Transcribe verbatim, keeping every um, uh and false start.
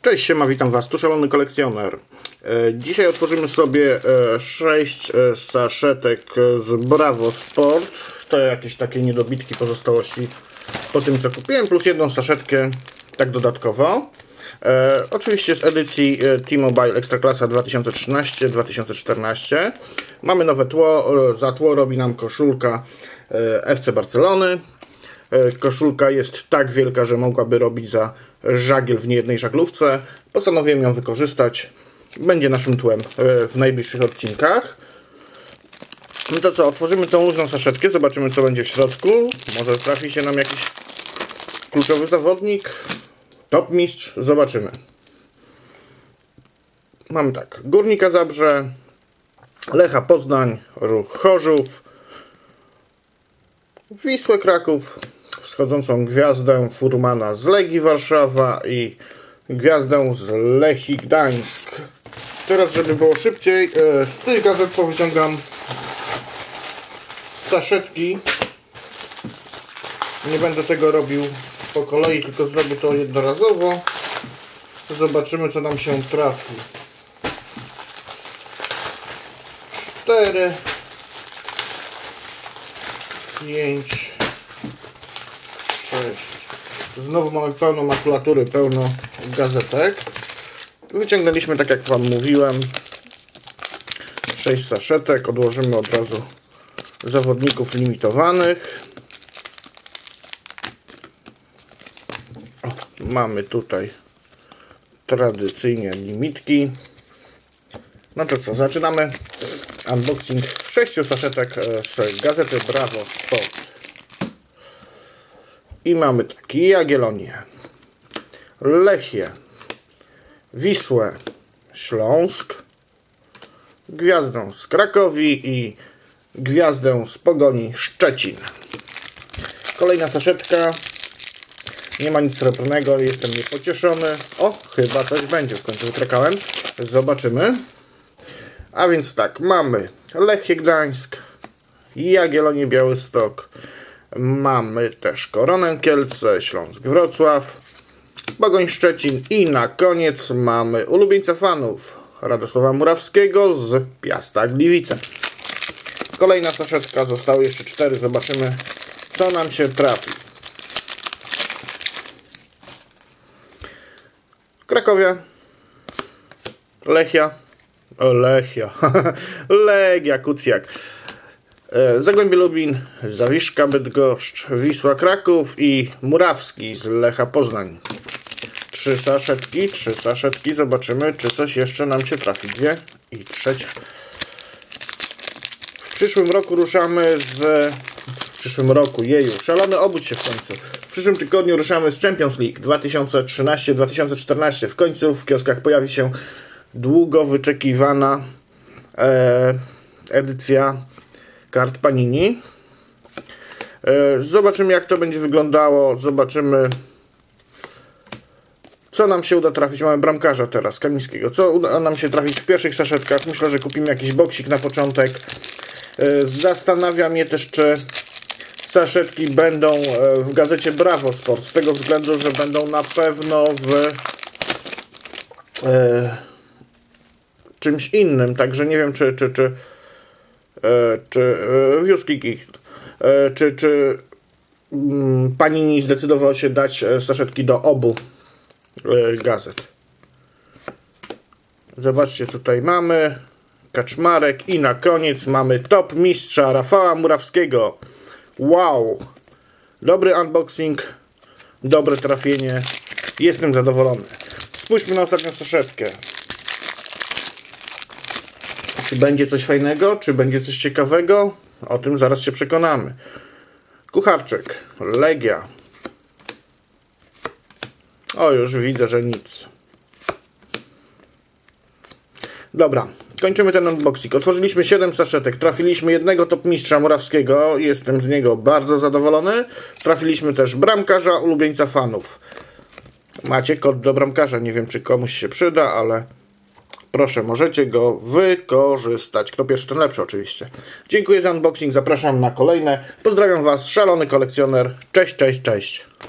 Cześć, siema, witam Was, tu Szalony Kolekcjoner. Dzisiaj otworzymy sobie sześć saszetek z Bravo Sport. To jakieś takie niedobitki, pozostałości po tym, co kupiłem, plus jedną saszetkę tak dodatkowo. E, oczywiście z edycji T-Mobile Ekstraklasa dwa tysiące trzynaście dwa tysiące czternaście. Mamy nowe tło, za tło robi nam koszulka F C Barcelony. Koszulka jest tak wielka, że mogłaby robić za żagiel w niejednej żaglówce. Postanowiłem ją wykorzystać. Będzie naszym tłem w najbliższych odcinkach. No to co, otworzymy tą luźną saszetkę, zobaczymy, co będzie w środku. Może trafi się nam jakiś kluczowy zawodnik, top mistrz, zobaczymy. Mamy tak, Górnika Zabrze, Lecha Poznań, Ruch Chorzów, Wisłę Kraków, wschodzącą gwiazdę Furmana z Legii Warszawa i gwiazdę z Lechii Gdańsk. Teraz, żeby było szybciej, z tych gazet powyciągam saszetki. Nie będę tego robił po kolei, tylko zrobię to jednorazowo. Zobaczymy, co nam się trafi. Cztery, pięć, sześć. Znowu mamy pełno makulatury, pełno gazetek. Wyciągnęliśmy, tak jak Wam mówiłem, sześć saszetek. Odłożymy od razu zawodników limitowanych. O, mamy tutaj tradycyjnie limitki. No to co, zaczynamy unboxing sześciu saszetek z gazety Bravo Sport. I mamy taki Jagiellonię, Lechię, Wisłę Śląsk, gwiazdę z Krakowi i gwiazdę z Pogoni Szczecin. Kolejna saszetka. Nie ma nic srebrnego, ale jestem niepocieszony. O, chyba coś będzie, w końcu wytrekałem. Zobaczymy. A więc tak, mamy Lechię Gdańsk, Jagiellonię Białystok, mamy też Koronę Kielce, Śląsk Wrocław, Pogoń Szczecin i na koniec mamy ulubieńca fanów Radosława Murawskiego z Piasta Gliwice. Kolejna saszetka, zostały jeszcze cztery, zobaczymy, co nam się trafi. Krakowia, Lechia, o, Lechia, Legia Kucjak, Zagłębie Lubin, Zawiszka Bydgoszcz, Wisła Kraków i Murawski z Lecha Poznań. Trzy saszetki, trzy saszetki, zobaczymy, czy coś jeszcze nam się trafi. Dwie i trzecia. W przyszłym roku ruszamy z... W przyszłym roku, jeju, szalony, obudź się w końcu. W przyszłym tygodniu ruszamy z Champions League dwa tysiące trzynaście dwa tysiące czternaście. W końcu w kioskach pojawi się długo wyczekiwana e, edycja kart Panini. E, zobaczymy, jak to będzie wyglądało. Zobaczymy, co nam się uda trafić. Mamy bramkarza teraz, Kamińskiego. Co uda nam się trafić w pierwszych saszetkach? Myślę, że kupimy jakiś boksik na początek. E, zastanawia mnie też, czy saszetki będą w gazecie Bravo Sport, z tego względu, że będą na pewno w e, czymś innym, także nie wiem, czy czy, czy, e, czy e, Wioski Gicht, e, czy, czy mm, Panini zdecydował się dać saszetki do obu e, gazet. Zobaczcie, co tutaj mamy. Kaczmarek i na koniec mamy top mistrza Rafała Murawskiego. Wow! Dobry unboxing, dobre trafienie. Jestem zadowolony. Spójrzmy na ostatnią saszetkę. Czy będzie coś fajnego? Czy będzie coś ciekawego? O tym zaraz się przekonamy. Kucharczyk, Legia. O, już widzę, że nic. Dobra, kończymy ten unboxing. Otworzyliśmy siedem saszetek. Trafiliśmy jednego top mistrza Murawskiego. Jestem z niego bardzo zadowolony. Trafiliśmy też bramkarza, ulubieńca fanów. Macie kod do bramkarza. Nie wiem, czy komuś się przyda, ale proszę, możecie go wykorzystać. Kto pierwszy, ten lepszy oczywiście. Dziękuję za unboxing. Zapraszam na kolejne. Pozdrawiam Was, Szalony Kolekcjoner. Cześć, cześć, cześć.